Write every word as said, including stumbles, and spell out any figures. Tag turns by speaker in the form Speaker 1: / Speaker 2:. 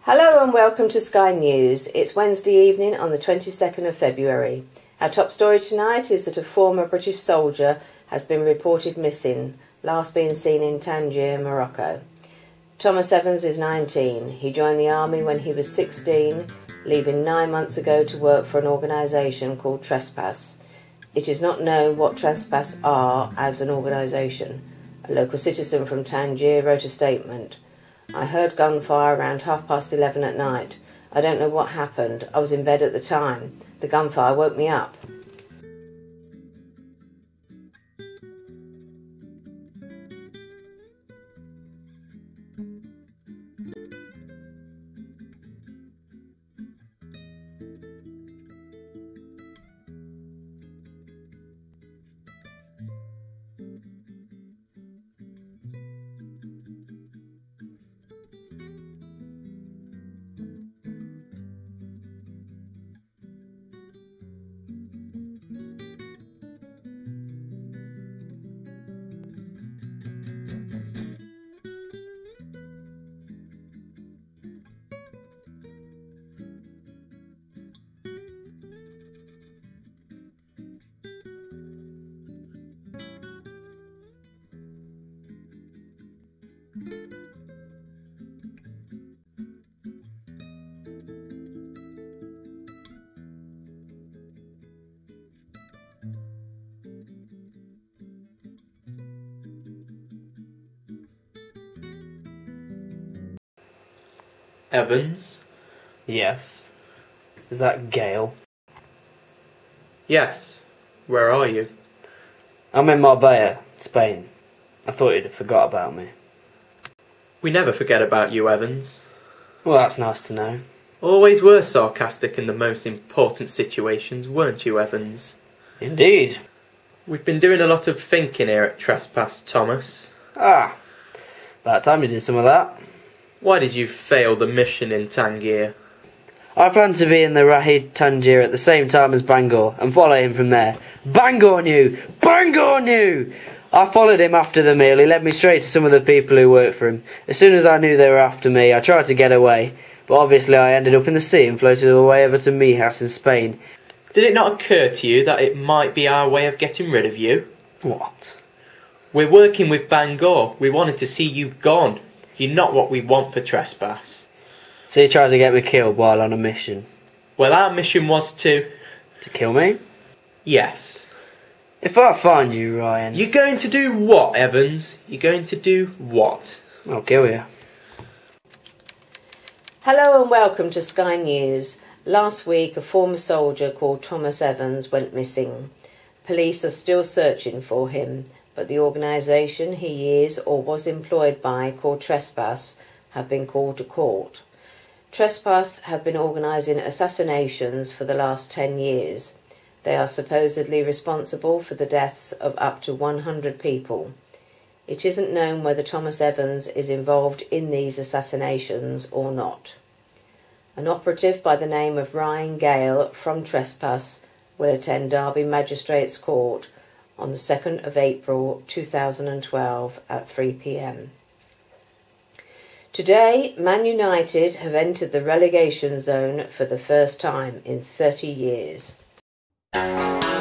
Speaker 1: Hello and welcome to Sky News. It's Wednesday evening on the twenty-second of February. Our top story tonight is that a former British soldier has been reported missing, last being seen in Tangier, Morocco. Thomas Evans is nineteen. He joined the army when he was sixteen, leaving nine months ago to work for an organisation called Trespass. It is not known what Trespass are as an organisation. A local citizen from Tangier wrote a statement. I heard gunfire around half past eleven at night. I don't know what happened. I was in bed at the time. The gunfire woke me up.
Speaker 2: Evans?
Speaker 3: Yes. Is that Gail?
Speaker 2: Yes. Where are you?
Speaker 3: I'm in Marbella, Spain. I thought you'd have forgot about me.
Speaker 2: We never forget about you, Evans.
Speaker 3: Well, that's nice to know.
Speaker 2: Always were sarcastic in the most important situations, weren't you, Evans?
Speaker 3: Indeed.
Speaker 2: We've been doing a lot of thinking here at Trespass, Thomas.
Speaker 3: Ah, about time you did some of that.
Speaker 2: Why did you fail the mission in Tangier?
Speaker 3: I plan to be in the Rahid Tangier at the same time as Bangor and follow him from there. Bangor knew! Bangor knew! I followed him after the meal. He led me straight to some of the people who worked for him. As soon as I knew they were after me, I tried to get away. But obviously I ended up in the sea and floated away over to Mijas in Spain.
Speaker 2: Did it not occur to you that it might be our way of getting rid of you?
Speaker 3: What?
Speaker 2: We're working with Bangor. We wanted to see you gone. You're not what we want for Trespass.
Speaker 3: So you tried to get me killed while on a mission?
Speaker 2: Well, our mission was to...
Speaker 3: To kill me?
Speaker 2: Yes.
Speaker 3: If I find you, Ryan...
Speaker 2: You're going to do what, Evans? You're going to do what?
Speaker 3: I'll kill you.
Speaker 1: Hello and welcome to Sky News. Last week, a former soldier called Thomas Evans went missing. Police are still searching for him, but the organisation he is or was employed by, called Trespass, have been called to court. Trespass have been organising assassinations for the last ten years. They are supposedly responsible for the deaths of up to one hundred people. It isn't known whether Thomas Evans is involved in these assassinations or not. An operative by the name of Ryan Gale from Trespass will attend Derby Magistrates Court on the second of April two thousand twelve at three p m. Today, Man United have entered the relegation zone for the first time in thirty years.